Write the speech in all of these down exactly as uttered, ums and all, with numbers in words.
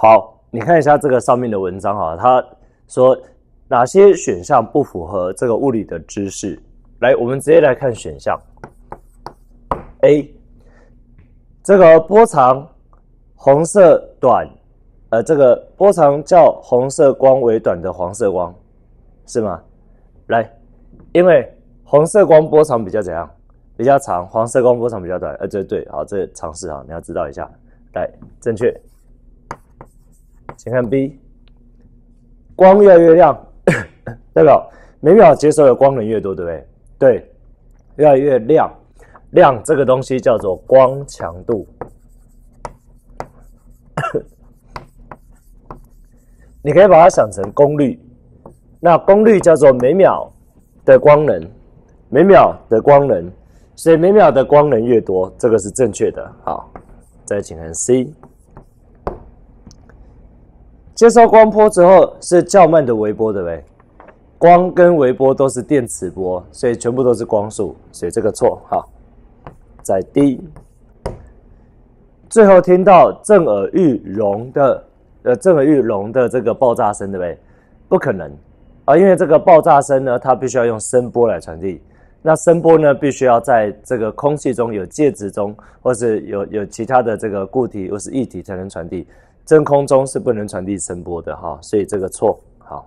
好，你看一下这个上面的文章哈，他说哪些选项不符合这个物理的知识？来，我们直接来看选项。A， 这个波长红色短，呃，这个波长较红色光为短的黄色光，是吗？来，因为红色光波长比较怎样？比较长，黄色光波长比较短。呃，这对，好，这个常识啊，你要知道一下。来，正确。请看 B， 光越来越亮，代表每秒接收的光能越多，对不对？对，越来越亮。亮这个东西叫做光强度。你可以把它想成功率，那功率叫做每秒的光能，每秒的光能，所以每秒的光能越多，这个是正确的。好，再请看 C。接收光波之后是较慢的微波，对不对？光跟微波都是电磁波，所以全部都是光速，所以这个错。好，再 D。最后听到震耳欲聋的，呃，震耳欲聋的这个爆炸声，对不对？不可能啊，因为这个爆炸声呢，它必须要用声波来传递。那声波呢，必须要在这个空气中有介质中，或是有有其他的这个固体或是液体才能传递。真空中是不能传递声波的哈，所以这个错。好，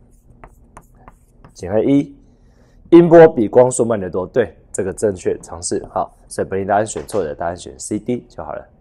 请看一，音波比光速慢得多，对，这个正确常识。好，所以本题答案选错的，答案选 C D 就好了。